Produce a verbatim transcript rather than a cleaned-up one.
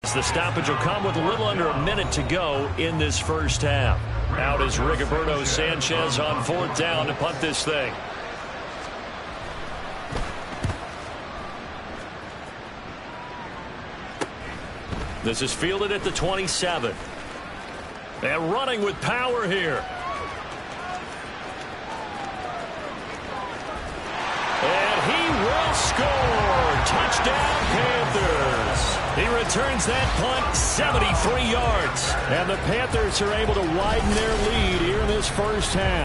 The stoppage will come with a little under a minute to go in this first half. Out is Rigoberto Sanchez on fourth down to punt this thing. This is fielded at the twenty-seven. And running with power here. And he will score. Touchdown, Panthers. He returns that punt seventy-three yards. And the Panthers are able to widen their lead here in this first half.